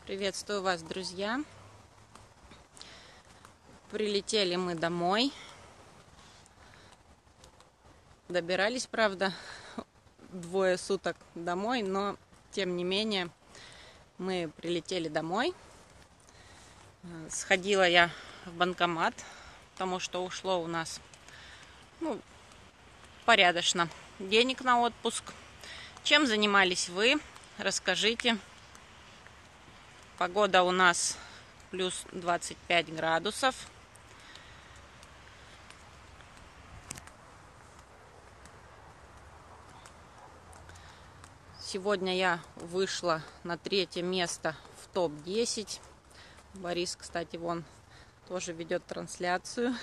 Приветствую вас, друзья! Прилетели мы домой. Добирались, правда, 2 суток домой, но тем не менее мы прилетели домой. Сходила я в банкомат, потому что ушло у нас порядочно денег на отпуск. Чем занимались вы? Расскажите. Погода у нас плюс 25 градусов. Сегодня я вышла на 3-е место в топ-10. Борис, кстати, вон тоже ведет трансляцию.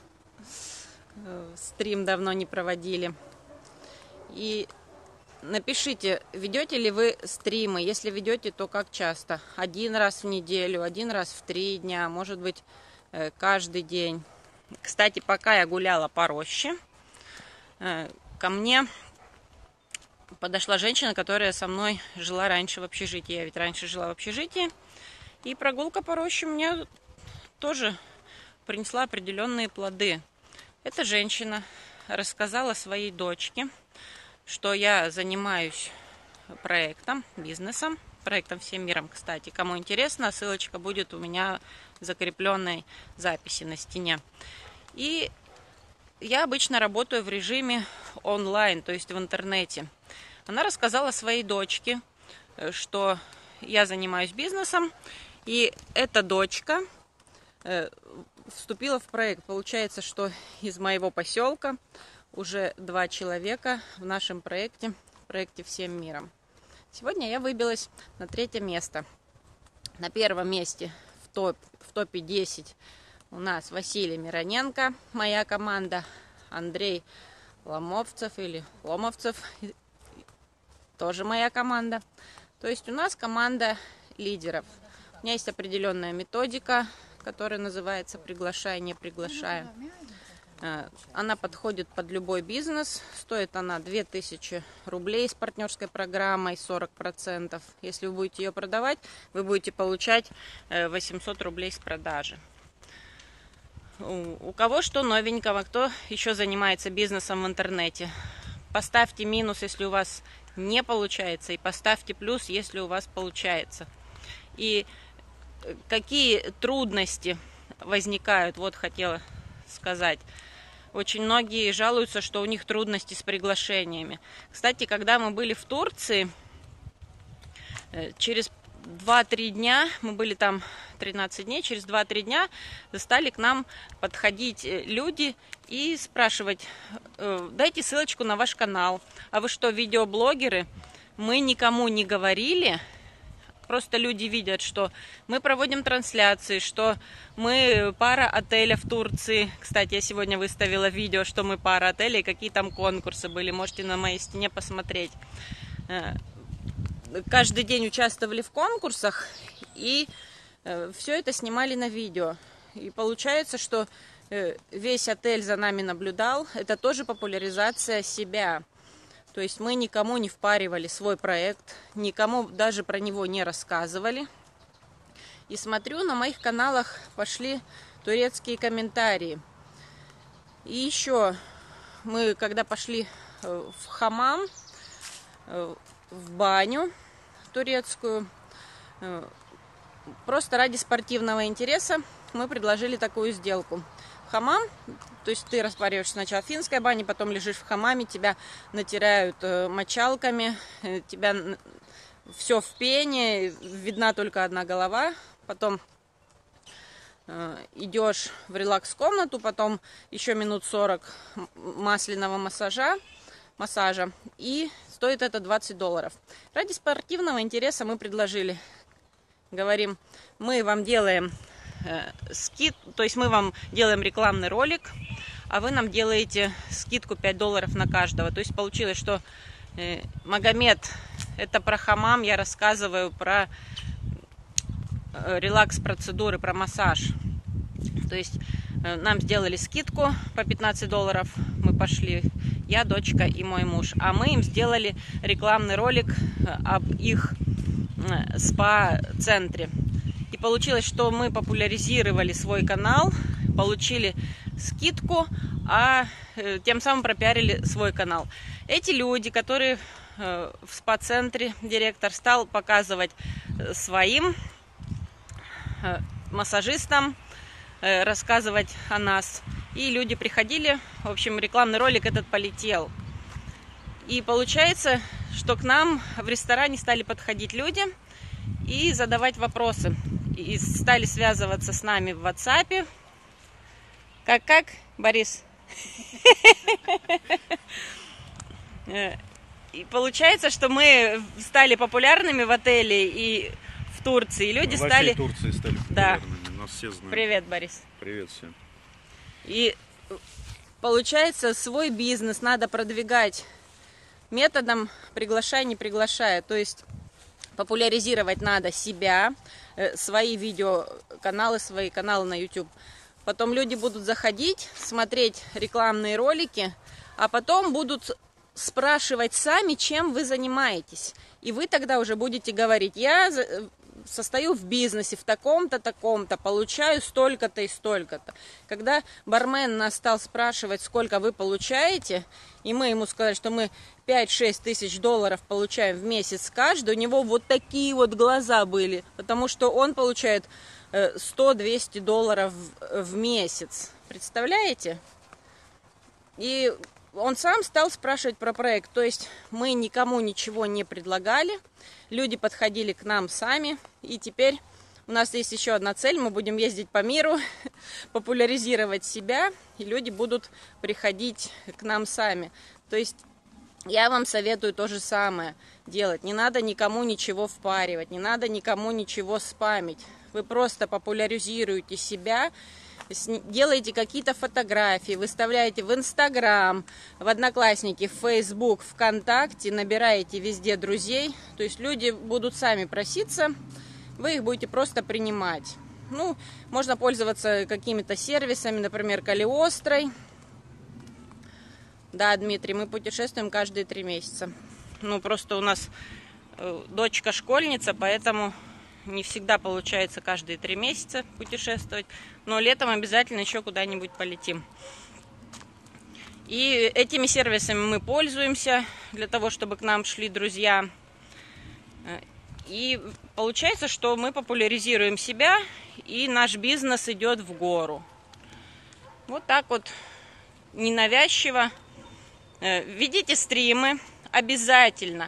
Стрим давно не проводили. И напишите, ведете ли вы стримы. Если ведете, то как часто? 1 раз в неделю, 1 раз в 3 дня, может быть, каждый день. Кстати, пока я гуляла по роще, ко мне подошла женщина, которая со мной жила раньше в общежитии. Я ведь раньше жила в общежитии. И прогулка по роще мне тоже принесла определенные плоды. Эта женщина рассказала своей дочке, что я занимаюсь проектом, бизнесом, проектом «Всем миром», кстати. Кому интересно, ссылочка будет у меня в закрепленной записи на стене. И я обычно работаю в режиме онлайн, то есть в интернете. Она рассказала своей дочке, что я занимаюсь бизнесом, и эта дочка вступила в проект. Получается, что из моего поселка уже 2 человека в нашем проекте, «Всем миром». Сегодня я выбилась на 3-е место. На 1-м месте в топе 10 у нас Василий Мироненко, моя команда, Андрей Ломовцев или Ломовцев, тоже моя команда. То есть у нас команда лидеров. У меня есть определенная методика, которая называется «Приглашай, не приглашая». Она подходит под любой бизнес. Стоит она 2000 рублей с партнерской программой 40%. Если вы будете ее продавать, вы будете получать 800 рублей с продажи. У кого что новенького, кто еще занимается бизнесом в интернете? Поставьте минус, если у вас не получается, и поставьте плюс, если у вас получается. И какие трудности возникают, вот хотела сказать. Очень многие жалуются, что у них трудности с приглашениями. Кстати, когда мы были в Турции, через 2-3 дня, мы были там 13 дней, через 2-3 дня стали к нам подходить люди и спрашивать: дайте ссылочку на ваш канал. А вы что, видеоблогеры? Мы никому не говорили. Просто люди видят, что мы проводим трансляции, что мы пара отеля в Турции. Кстати, я сегодня выставила видео, что мы пара отелей, какие там конкурсы были. Можете на моей стене посмотреть. Каждый день участвовали в конкурсах и все это снимали на видео. И получается, что весь отель за нами наблюдал. Это тоже популяризация себя. То есть мы никому не впаривали свой проект, никому даже про него не рассказывали. И смотрю, на моих каналах пошли турецкие комментарии. И еще мы, когда пошли в хамам, в баню турецкую, просто ради спортивного интереса мы предложили такую сделку. Хамам, то есть ты распариваешься сначала в финской бане, потом лежишь в хамаме, тебя натирают мочалками, тебя все в пене, видна только одна голова, потом идешь в релакс-комнату, потом еще минут 40 масляного массажа, и стоит это $20. Ради спортивного интереса мы предложили, говорим, мы вам делаем то есть мы вам делаем рекламный ролик, а вы нам делаете скидку $5 на каждого. То есть получилось, что Магомед — это про хамам, я рассказываю про релакс-процедуры, про массаж. То есть нам сделали скидку по $15, мы пошли, я, дочка и мой муж. А мы им сделали рекламный ролик об их спа-центре. И получилось, что мы популяризировали свой канал, получили скидку, а тем самым пропиарили свой канал. Эти люди, которые в спа-центре, директор стал показывать своим массажистам, рассказывать о нас. И люди приходили, в общем, рекламный ролик этот полетел. И получается, что к нам в ресторане стали подходить люди и задавать вопросы. И стали связываться с нами в WhatsApp. Как, Борис? И получается, что мы стали популярными в отеле и в Турции. И люди стали... Турции стали популярными. Нас все знают. Привет, Борис. Привет всем. И получается, свой бизнес надо продвигать методом приглашай, не приглашая. То есть популяризировать надо себя, свои видеоканалы, свои каналы на YouTube. Потом люди будут заходить, смотреть рекламные ролики, а потом будут спрашивать сами, чем вы занимаетесь. И вы тогда уже будете говорить: я состою в бизнесе в таком-то, таком-то, получаю столько-то и столько-то. Когда бармен нас стал спрашивать, сколько вы получаете, и мы ему сказали, что мы 5-6 тысяч долларов получаем в месяц каждый, у него вот такие вот глаза были, потому что он получает 100-200 долларов в месяц. Представляете? И он сам стал спрашивать про проект. То есть мы никому ничего не предлагали. Люди подходили к нам сами. И теперь у нас есть еще одна цель. Мы будем ездить по миру, популяризировать себя. И люди будут приходить к нам сами. То есть я вам советую то же самое делать. Не надо никому ничего впаривать. Не надо никому ничего спамить. Вы просто популяризируете себя, делаете какие-то фотографии, выставляете в Инстаграм, в Одноклассники, в Фейсбук, ВКонтакте, набираете везде друзей. То есть люди будут сами проситься, вы их будете просто принимать. Ну, можно пользоваться какими-то сервисами, например, Калиострой. Да, Дмитрий, мы путешествуем каждые 3 месяца. Ну, просто у нас дочка школьница, поэтому не всегда получается каждые 3 месяца путешествовать. Но летом обязательно еще куда-нибудь полетим. И этими сервисами мы пользуемся для того, чтобы к нам шли друзья. И получается, что мы популяризируем себя, и наш бизнес идет в гору. Вот так вот, ненавязчиво. Ведите стримы. Обязательно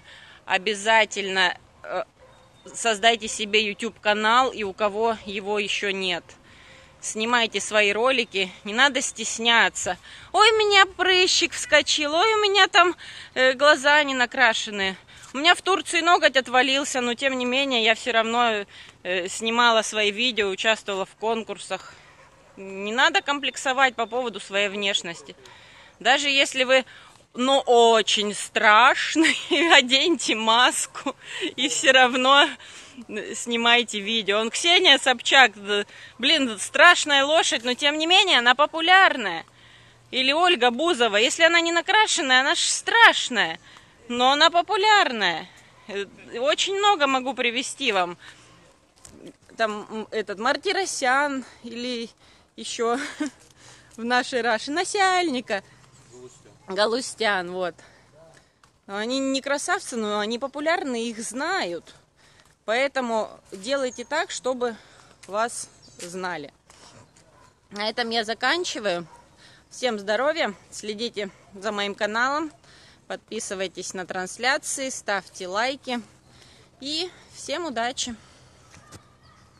создайте себе YouTube-канал, и у кого его еще нет. Снимайте свои ролики, не надо стесняться. Ой, у меня прыщик вскочил, ой, у меня там глаза не накрашены. У меня в Турции ноготь отвалился, но тем не менее я все равно снимала свои видео, участвовала в конкурсах. Не надо комплексовать по поводу своей внешности. Даже если вы, но очень страшный, оденьте маску и все равно снимайте видео. Ксения Собчак, блин, страшная лошадь, но тем не менее она популярная. Или Ольга Бузова, если она не накрашенная, она ж страшная, но она популярная. Очень много могу привести вам. Там этот Мартиросян или еще в нашей Раше Насяльника. Галустян, вот. Они не красавцы, но они популярны, их знают. Поэтому делайте так, чтобы вас знали. На этом я заканчиваю. Всем здоровья, следите за моим каналом, подписывайтесь на трансляции, ставьте лайки. И всем удачи!